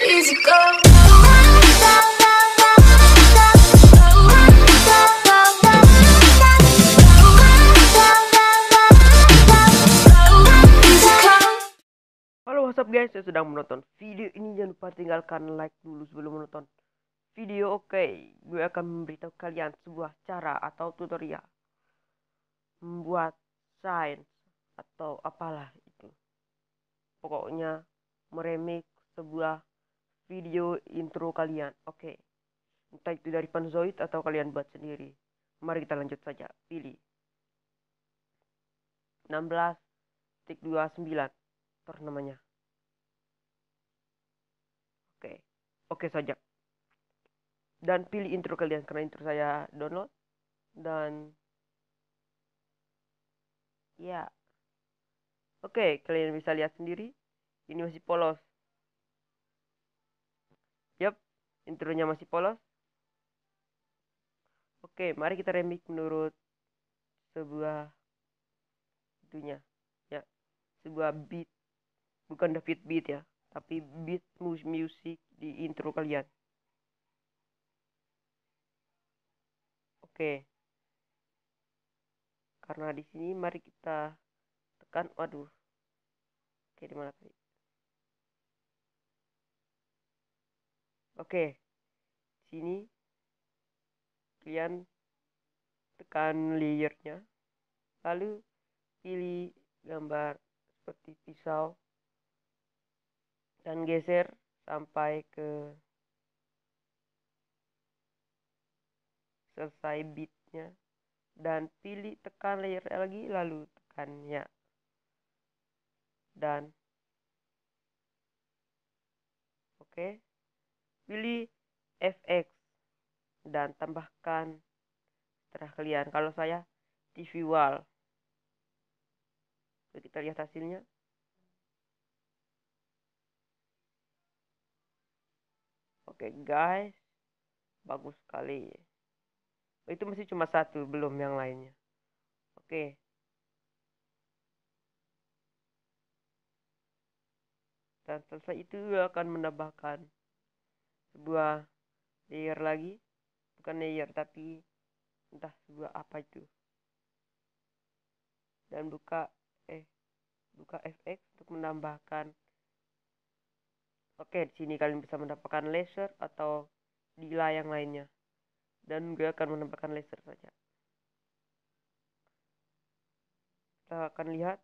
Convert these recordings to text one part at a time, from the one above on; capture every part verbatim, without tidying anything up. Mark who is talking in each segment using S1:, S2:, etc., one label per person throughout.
S1: easy go.
S2: Halo, what's up guys, saya sedang menonton video ini. Jangan lupa tinggalkan like dulu sebelum menonton video. Oke, gue akan memberitahu kalian sebuah cara atau tutorial membuat sains atau apalah itu. Pokoknya meremake sebuah video intro kalian. Oke, entah itu dari Panzoid atau kalian buat sendiri. Mari kita lanjut saja. Pilih enam belas titik dua puluh sembilan ter namanya. Oke, oke saja. Dan pilih intro kalian karena intro saya download. Dan ya, oke, kalian bisa lihat sendiri. Ini masih polos. Yap, intronya masih polos. Oke, mari kita remix menurut sebuah itunya. Ya, sebuah beat. Bukan David beat ya, tapi beat music di intro kalian. Oke. Karena di sini mari kita tekan, waduh. Oke, di mana tadi? Oke. Sini kalian tekan layernya. Lalu pilih gambar seperti pisau dan geser sampai ke selesai beatnya. Dan pilih tekan layer lagi, lalu tekan ya. Dan oke, pilih F X dan tambahkan terah kalian. Kalau saya T V wall. Kita lihat hasilnya. Oke guys, bagus sekali. Itu masih cuma satu, belum yang lainnya. Oke. Dan selesai itu akan menambahkan sebuah layer lagi. Bukan layer, tapi entah sebuah apa itu. Dan buka eh buka F X untuk menambahkan. Oke, di sini kalian bisa mendapatkan laser atau dila yang lainnya. Dan gue akan menambahkan laser saja. Kita akan lihat.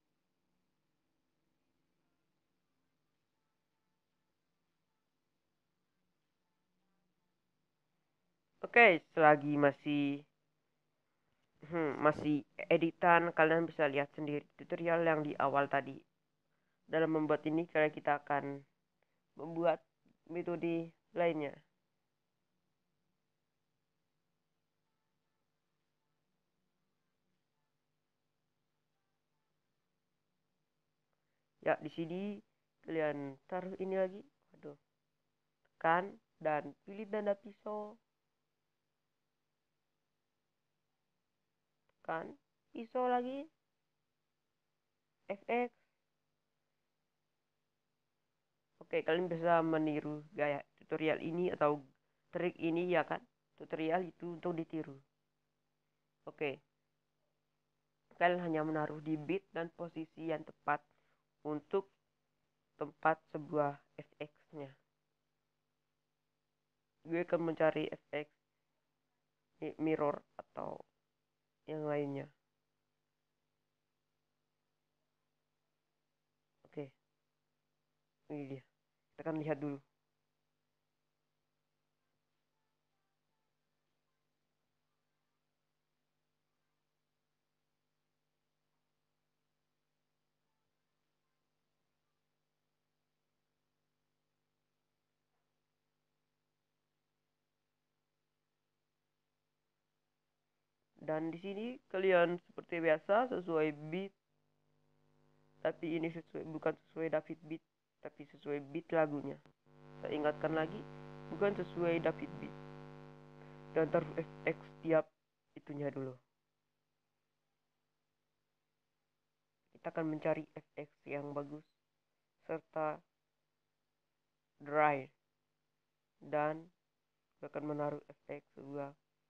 S2: Oke, selagi masih hmm, masih editan, kalian bisa lihat sendiri tutorial yang di awal tadi. Dalam membuat ini, kalian kita akan membuat metode lainnya. Ya, di sini kalian taruh ini lagi. Aduh. Tekan dan pilih tanda pisau. Tekan pisau lagi. F X. Oke, kalian bisa meniru gaya tutorial ini atau trik ini ya kan? Tutorial itu untuk ditiru. Oke. Kalian hanya menaruh di beat dan posisi yang tepat untuk tempat sebuah F X-nya. Gue akan mencari F X mirror atau yang lainnya. Oke. Ini dia. Kita akan lihat dulu. Dan di sini kalian seperti biasa sesuai beat, tapi ini sesuai bukan sesuai David beat, tapi sesuai beat lagunya. Saya ingatkan lagi, bukan sesuai David beat. Dan taruh F X tiap itunya dulu. Kita akan mencari F X yang bagus serta dry, dan gue akan menaruh efek sebuah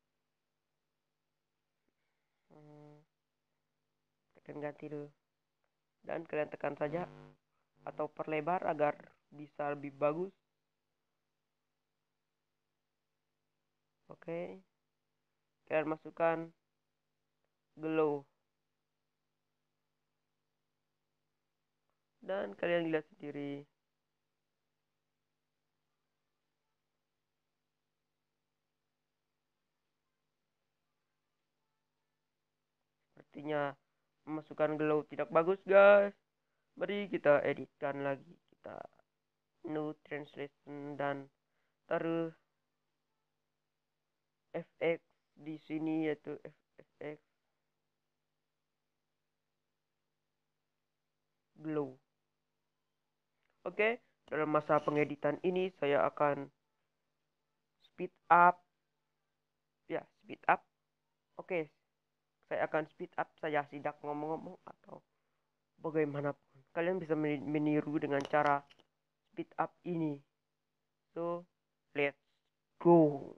S2: hmm, tekan ganti dulu, dan kalian tekan saja atau perlebar agar bisa lebih bagus. Oke, kalian masukkan glow dan kalian lihat sendiri. Sepertinya memasukkan glow tidak bagus, guys. Mari kita editkan lagi. Kita no translation dan taruh F X di sini, yaitu F X glow. Oke, dalam masa pengeditan ini saya akan speed up. Ya, speed up. Oke, saya akan speed up saja tidak ngomong-ngomong atau bagaimanapun. Kalian bisa meniru dengan cara speed up ini. So, let's go.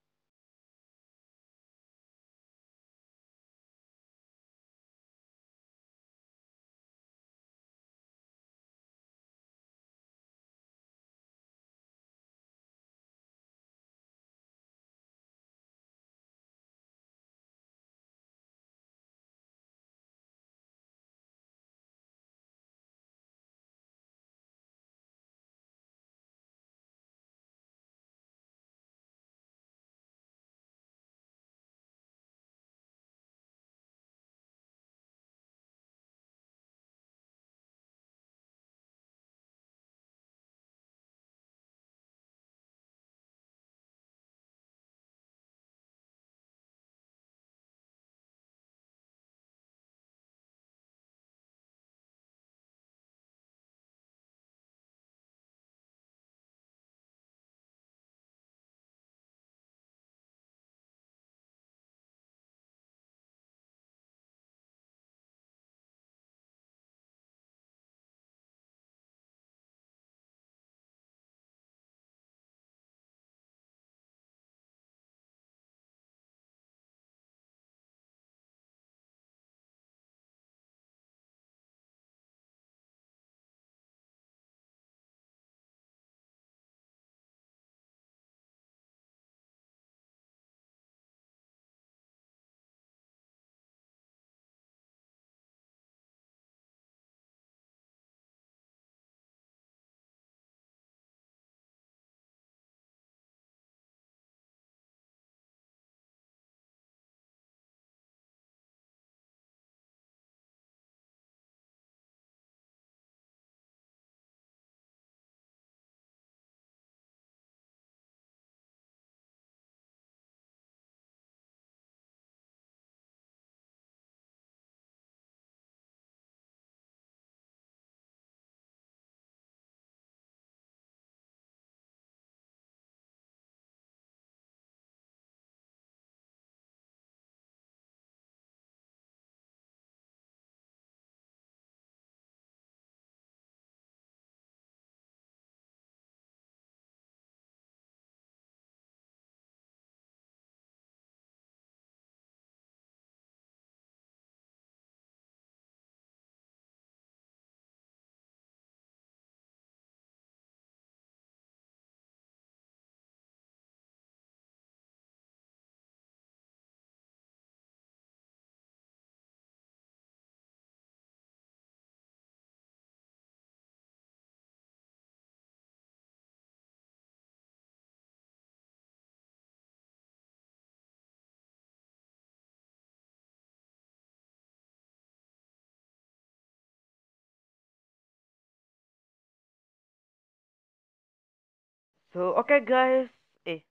S2: So, oke okay guys. Eh,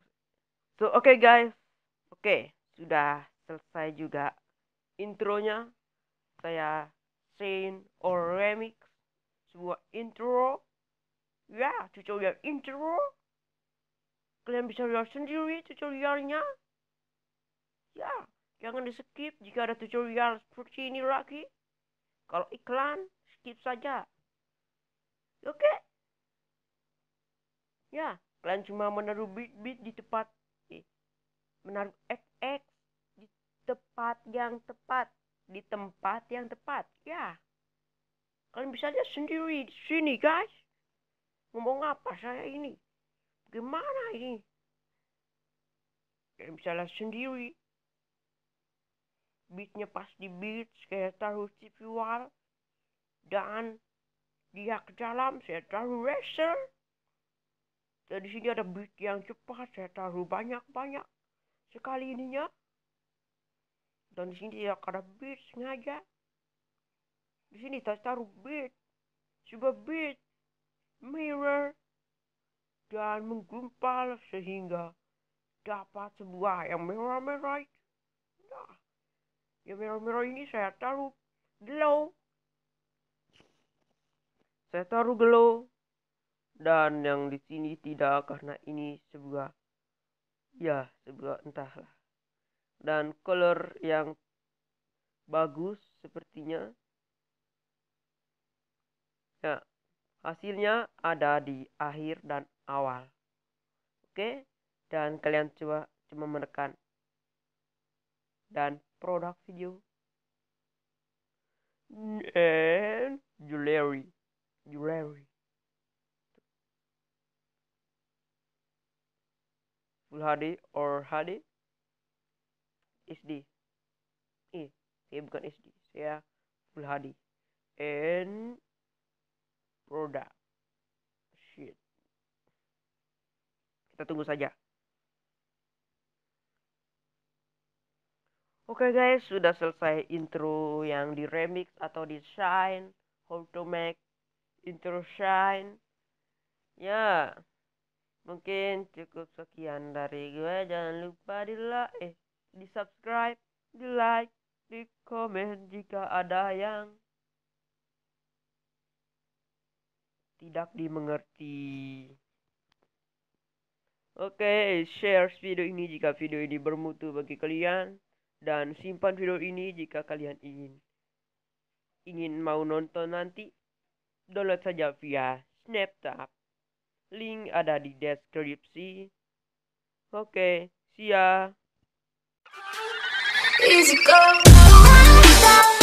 S2: so oke okay guys. Oke, okay, sudah selesai juga intronya. Saya Saint or Remix sebuah intro. Ya, tutorial intro. Kalian bisa lihat sendiri tutorialnya. Ya, jangan di skip jika ada tutorial seperti ini lagi. Kalau iklan, skip saja. Oke. Okay? Ya, kalian cuma menaruh beat-beat di tempat, eh, menaruh F X di tempat yang tepat, di tempat yang tepat. Ya, kalian bisa lihat sendiri di sini, guys. Ngomong apa saya ini? Gimana ini? Kalian bisa lihat sendiri. Beatnya pas di beat, saya taruh T V wall. Dan dia ke dalam, saya taruh racer. Dan di sini ada beat yang cepat, saya taruh banyak-banyak sekali ininya. Dan di sini tidak ada beat sengaja. Di sini saya taruh beat, sebuah beat, mirror, dan menggumpal sehingga dapat sebuah yang merah-merah. Nah, yang merah-merah ini saya taruh glow. Saya taruh glow. Dan yang di sini tidak, karena ini sebuah, ya sebuah entahlah. Dan color yang bagus sepertinya. Ya, hasilnya ada di akhir dan awal. Oke, dan kalian coba cuma menekan dan produk video and jewelry, jewelry. Full H D or H D, H D. Eh, saya bukan H D, saya Full H D. And product. Shit. Kita tunggu saja. Oke okay guys, sudah selesai intro yang di remix atau di shine. How to make intro shine. Ya, mungkin cukup sekian dari gue. Jangan lupa di like, eh, di subscribe, di like, di komen jika ada yang tidak dimengerti. Oke, okay, share video ini jika video ini bermutu bagi kalian. Dan simpan video ini jika kalian ingin ingin mau nonton nanti. Download saja via Snapchat. Link ada di deskripsi. Oke, see ya. Easy go.